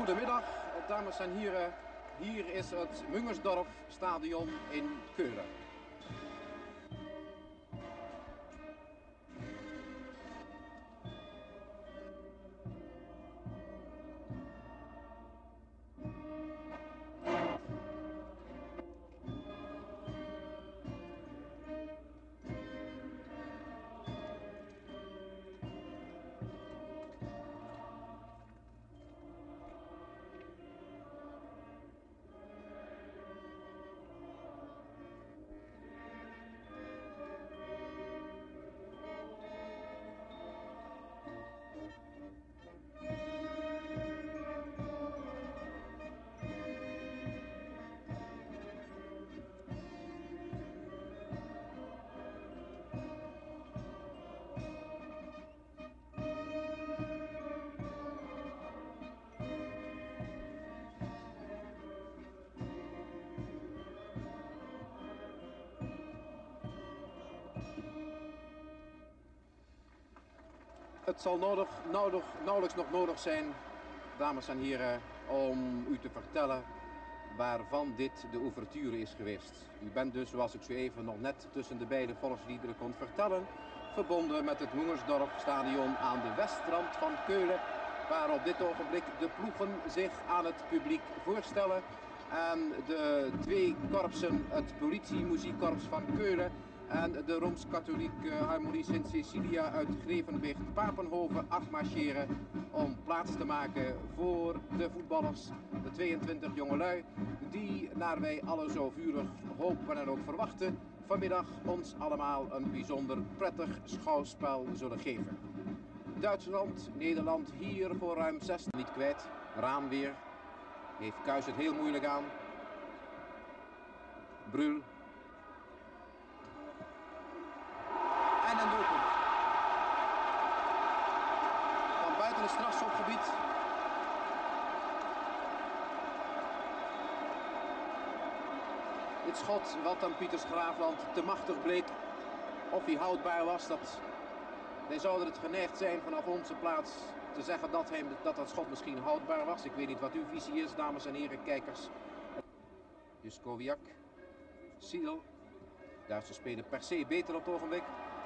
Goedemiddag, dames en heren. Hier is het Mungersdorf Stadion in Keulen. Het zal nauwelijks nog nodig zijn, dames en heren, om u te vertellen waarvan dit de ouverture is geweest. U bent dus, zoals ik zo even nog net tussen de beide volksliederen kon vertellen, verbonden met het Mungersdorf Stadion aan de westrand van Keulen, waar op dit ogenblik de ploegen zich aan het publiek voorstellen. En de twee korpsen, het politiemuziekkorps van Keulen en de Rooms-Katholieke Harmonie Sint-Cecilia uit Grevenbeek-Papenhoven afmarcheren om plaats te maken voor de voetballers, de 22 jongelui, die, naar wij alle zo vurig hopen en ook verwachten, vanmiddag ons allemaal een bijzonder prettig schouwspel zullen geven. Duitsland, Nederland hier voor ruim 6 niet kwijt. Raan weer. Heeft Kuijs het heel moeilijk aan. Brul. En een doelpunt. Van buiten het strafschopgebied. Dit schot wat aan Pieters Graafland te machtig bleek. Of hij houdbaar was, wij zouden het geneigd zijn vanaf onze plaats te zeggen dat schot misschien houdbaar was. Ik weet niet wat uw visie is, dames en heren kijkers. Juskowiak. Siedel. Duitsers spelen per se beter op het ogenblik.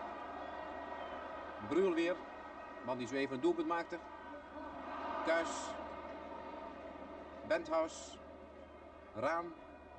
Brul weer. Man die zo even een doelpunt maakte. Kuijs. Benthaus. Raan.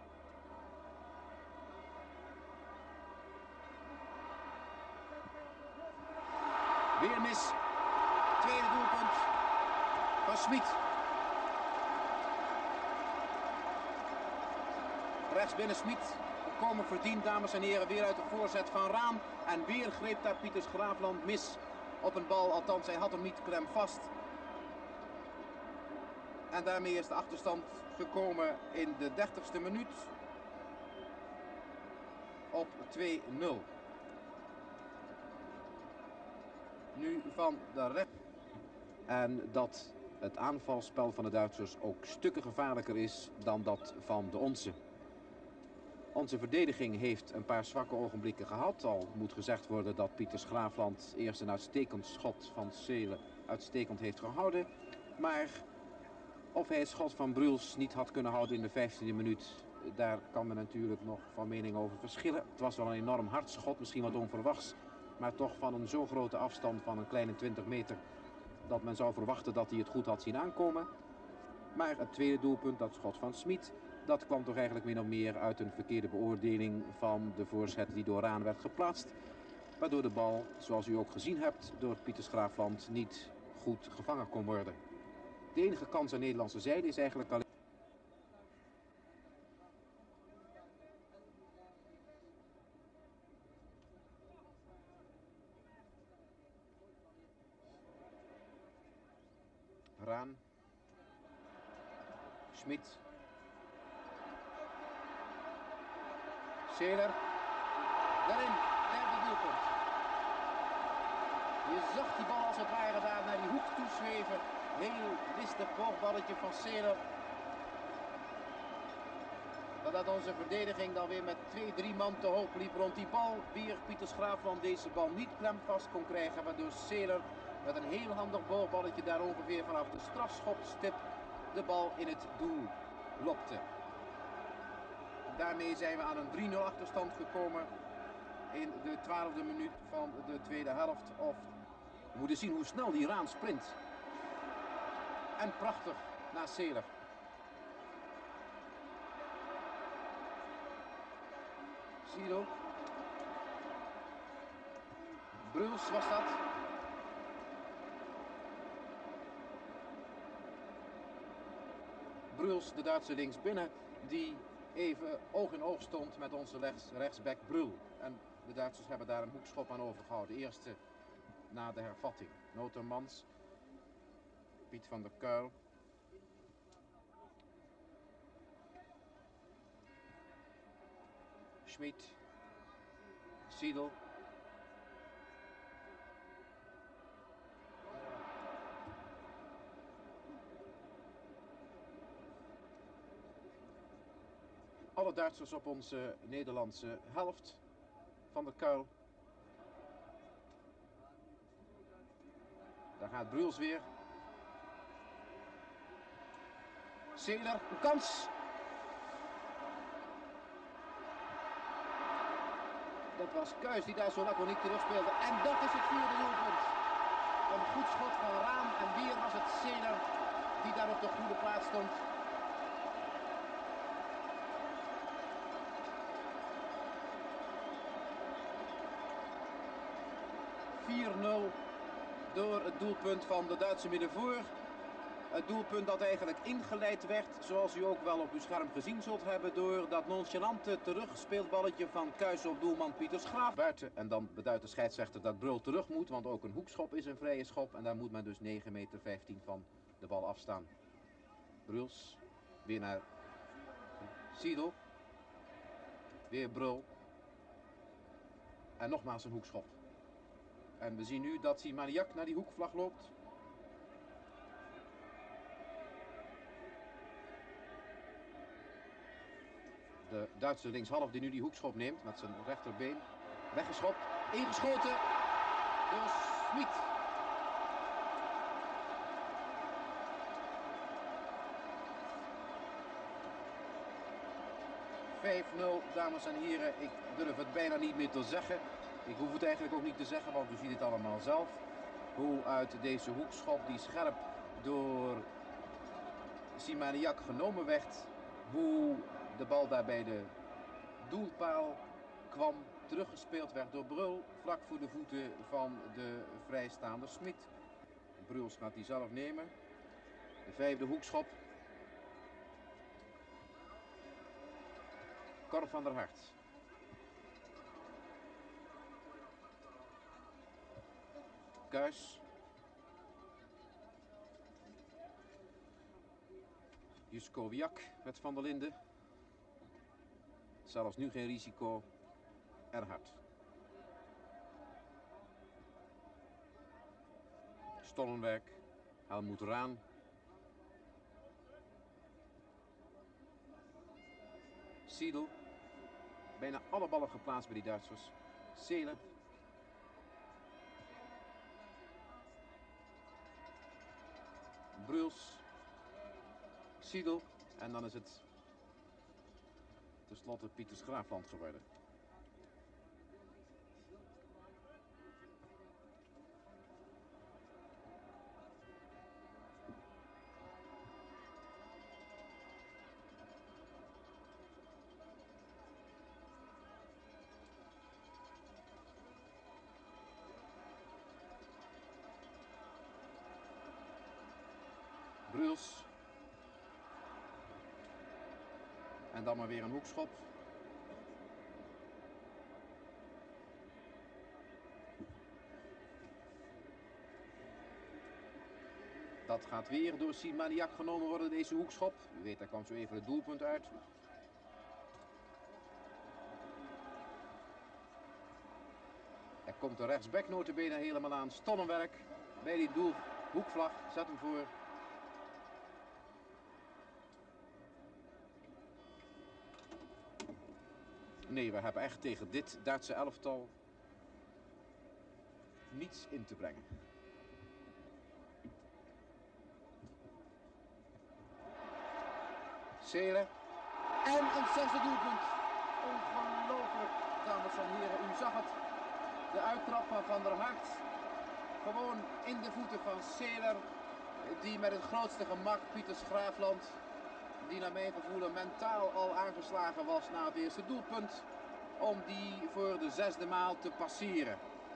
Weer mis. Tweede doelpunt van Smit. Rechts binnen Smit. Volkomen verdiend, dames en heren. Weer uit de voorzet van Raan. En weer greep daar Pieters Graafland mis op een bal. Althans, hij had hem niet klem vast. En daarmee is de achterstand gekomen in de 30ste minuut op 2-0. Nu van de recht. En dat het aanvalspel van de Duitsers ook stukken gevaarlijker is dan dat van de onze. Onze verdediging heeft een paar zwakke ogenblikken gehad. Al moet gezegd worden dat Pieters Graafland eerst een uitstekend schot van Seelen uitstekend heeft gehouden. Maar of hij het schot van Bruls niet had kunnen houden in de 15e minuut, daar kan men natuurlijk nog van mening over verschillen. Het was wel een enorm hard schot, misschien wat onverwachts, maar toch van een zo grote afstand van een kleine 20 meter... dat men zou verwachten dat hij het goed had zien aankomen. Maar het tweede doelpunt, dat schot van Smit, dat kwam toch eigenlijk min of meer uit een verkeerde beoordeling van de voorzet die door Raan werd geplaatst. Waardoor de bal, zoals u ook gezien hebt, door Pieters Graafland niet goed gevangen kon worden. De enige kans aan de Nederlandse zijde is eigenlijk alleen... Raan. Smit. Seeler. Daarin. Derde doelpunt. Je zag die bal als het ware daar naar die hoek toezweven. Heel listig boogballetje van Seeler. Dat onze verdediging dan weer met 2-3 man te hoog liep rond die bal. Weer Pieters Graafland deze bal niet klemvast kon krijgen. Waardoor Seeler met een heel handig boogballetje daar ongeveer vanaf de strafschopstip de bal in het doel lokte. Daarmee zijn we aan een 3-0 achterstand gekomen in de 12e minuut van de tweede helft. Of we moeten zien hoe snel die Raan sprint. En prachtig naar Seeler. Sido. Bruls was dat. Bruls, de Duitse linksbinnen, die even oog in oog stond met onze rechtsback Brul. En de Duitsers hebben daar een hoekschop aan overgehouden. De eerste na de hervatting. Notermans, Piet van der Kuil. Schmid, Siedel. Alle Duitsers op onze Nederlandse helft. Van der Kuil. Daar gaat Bruls weer. Seeler, een kans. Dat was Kuijs die daar zo laconiek terugspeelde. En dat is het vierde doelpunt. Een goed schot van Raam. En weer was het Seeler die daar op de goede plaats stond. Door het doelpunt van de Duitse middenvoor. Het doelpunt dat eigenlijk ingeleid werd, zoals u ook wel op uw scherm gezien zult hebben, door dat nonchalante terugspeelballetje van Kuijs op doelman Pieters Graaf. Buiten, en dan beduidt de scheidsrechter dat Brul terug moet, want ook een hoekschop is een vrije schop. En daar moet men dus 9,15 meter van de bal afstaan. Bruls, weer naar Siedel. Weer Brul. En nogmaals een hoekschop. En we zien nu dat Simaniak naar die hoekvlag loopt. De Duitse linkshalf die nu die hoekschop neemt met zijn rechterbeen. Weggeschopt, ingeschoten door Schmid. ...5-0, dames en heren. Ik durf het bijna niet meer te zeggen. Ik hoef het eigenlijk ook niet te zeggen, want u ziet het allemaal zelf. Hoe uit deze hoekschop die scherp door Simaniak genomen werd. Hoe de bal daar bij de doelpaal kwam. Teruggespeeld werd door Brul. Vlak voor de voeten van de vrijstaande Schmid. Bruls gaat die zelf nemen. De vijfde hoekschop. Cor van der Hart. Kuijs. Juskowiak met Van der Linden. Zelfs nu geen risico. Erhard. Stollenwerk. Helmoet Raan. Siedel. Bijna alle ballen geplaatst bij die Duitsers. Seeler. Bruls. Siedel. En dan is het tenslotte Pieters Graafland geworden. Bruls. En dan maar weer een hoekschop. Dat gaat weer door Simaniak genomen worden, deze hoekschop. U weet, daar kwam zo even het doelpunt uit. Er komt de rechtsback notabene helemaal aan. Stollenwerk bij die hoekvlag. Zet hem voor. Nee, we hebben echt tegen dit Duitse elftal niets in te brengen. Seelen. En een zesde doelpunt. Ongelooflijk, dames en heren. U zag het. De uittrap van Van der Hart. Gewoon in de voeten van Seeler. Die met het grootste gemak Pieters Graafland, die naar mijn gevoel mentaal al aangeslagen was na het eerste doelpunt, om die voor de zesde maal te passeren.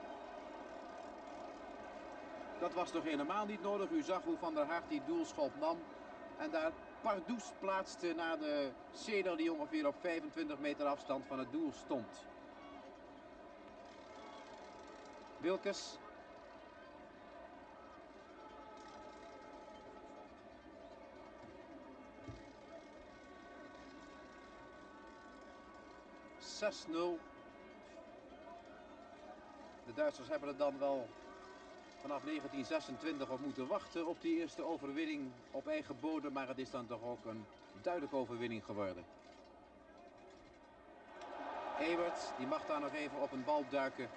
Dat was toch helemaal niet nodig. U zag hoe Van der Hart die doelschop nam en daar pardoes plaatste naar de Seeler die ongeveer op 25 meter afstand van het doel stond. Wilkes. (6-0). De Duitsers hebben er dan wel vanaf 1926 op moeten wachten op die eerste overwinning op eigen bodem, maar het is dan toch ook een duidelijke overwinning geworden. Ewert, die mag daar nog even op een bal duiken.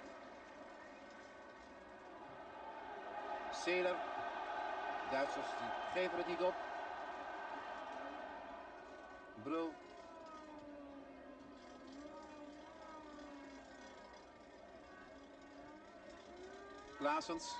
Seeler. Duitsers die geven het niet op. Brul. Klaasens.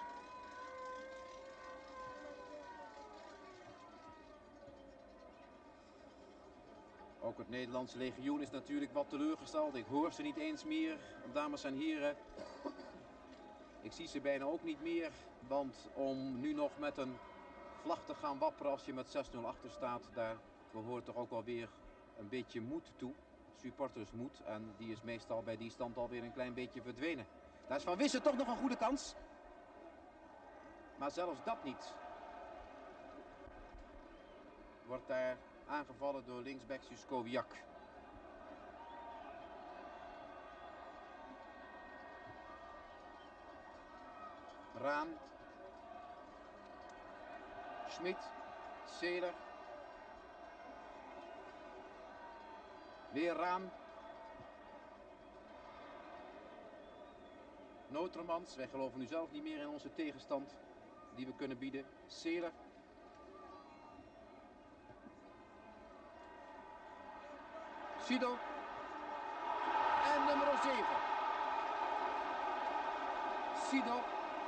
Ook het Nederlandse legioen is natuurlijk wat teleurgesteld. Ik hoor ze niet eens meer, dames en heren. Ik zie ze bijna ook niet meer. Want om nu nog met een vlag te gaan wapperen als je met 6-0 achter staat, daar behoort toch ook wel weer een beetje moed toe. Supportersmoed. En die is meestal bij die stand alweer een klein beetje verdwenen. Daar is Van Wissen toch nog een goede kans. Maar zelfs dat niet. Wordt daar aangevallen door linksback Juskowiak. Raan. Schmid. Seeler. Weer Raan. Notermans. Wij geloven nu zelf niet meer in onze tegenstand die we kunnen bieden. Seeler. Sido. En nummer 7. Sido.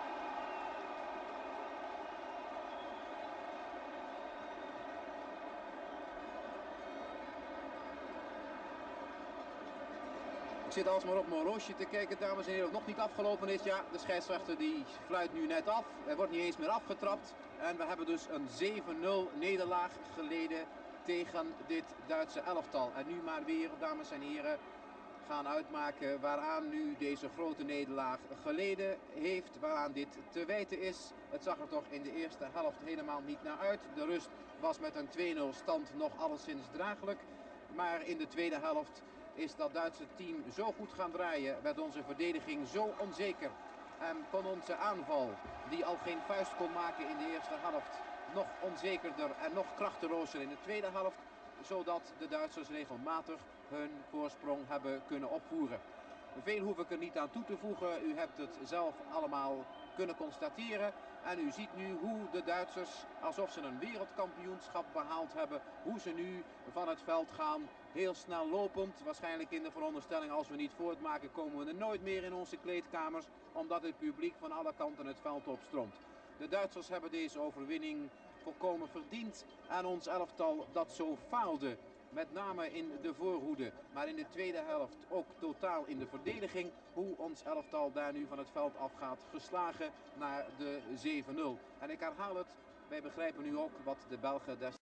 Ik zit alsmaar op mijn horloge te kijken, dames en heren, of nog niet afgelopen is. Ja, de scheidsrechter die fluit nu net af. Er wordt niet eens meer afgetrapt. En we hebben dus een 7-0 nederlaag geleden tegen dit Duitse elftal. En nu maar weer, dames en heren, gaan uitmaken waaraan nu deze grote nederlaag geleden heeft. Waaraan dit te wijten is. Het zag er toch in de eerste helft helemaal niet naar uit. De rust was met een 2-0 stand nog alleszins draaglijk. Maar in de tweede helft is dat Duitse team zo goed gaan draaien, werd onze verdediging zo onzeker en kon onze aanval, die al geen vuist kon maken in de eerste helft, nog onzekerder en nog krachtelozer in de tweede helft, zodat de Duitsers regelmatig hun voorsprong hebben kunnen opvoeren. Veel hoef ik er niet aan toe te voegen, u hebt het zelf allemaal kunnen constateren. En u ziet nu hoe de Duitsers, alsof ze een wereldkampioenschap behaald hebben, hoe ze nu van het veld gaan, heel snel lopend. Waarschijnlijk in de veronderstelling, als we niet voortmaken, komen we er nooit meer in onze kleedkamers, omdat het publiek van alle kanten het veld opstroomt. De Duitsers hebben deze overwinning volkomen verdiend aan ons elftal dat zo faalde. Met name in de voorhoede, maar in de tweede helft ook totaal in de verdediging. Hoe ons elftal daar nu van het veld afgaat, geslagen naar de 7-0. En ik herhaal het, wij begrijpen nu ook wat de Belgen destijds